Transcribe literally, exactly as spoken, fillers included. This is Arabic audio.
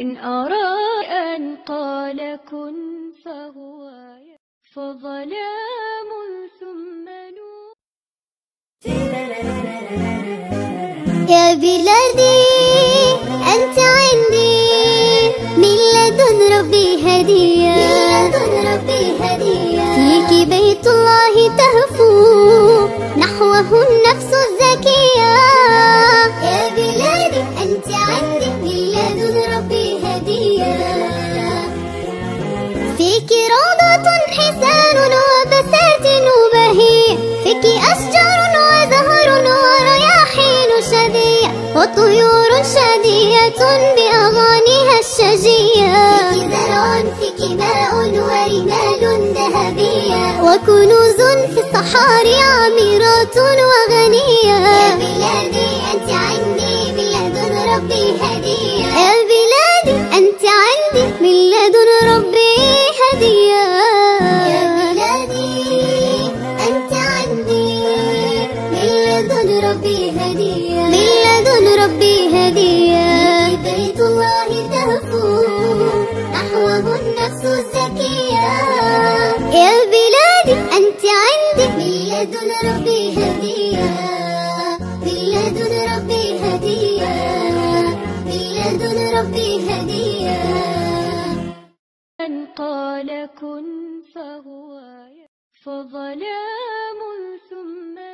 إن أراد أن قال كن فهو فظلام ثم نور. يا بلادي أنت عندي من لدن ربي هدية، فيك بيت الله تهفو نحوه النفس الزكية. يا بلادي أنت عندي من لدن ربي هدية، فيك روضة حسان وبساتين وبهية، فيك أشجار وزهر ورياحين شذية وطيور شادية بأغانيها الشجية. فيك زرع فيك ماء ورمال ذهبية وكنوز في الصحاري عميرات وغنية. يا بلادي أنت عندي من لدن ربي هدية، يا بلادي أنت عندي من لدن ربي هدية. يا بلادي أنت عندي من لدن ربي هدية، من لدن ربي هدية. بيت الله تهفو نحوه النفس الزكية. يا بلادي أنت عندي من لدن ربي هدية، من لدن ربي هدية، من لدن ربي هدية. من قال كن فهو فظلام ثم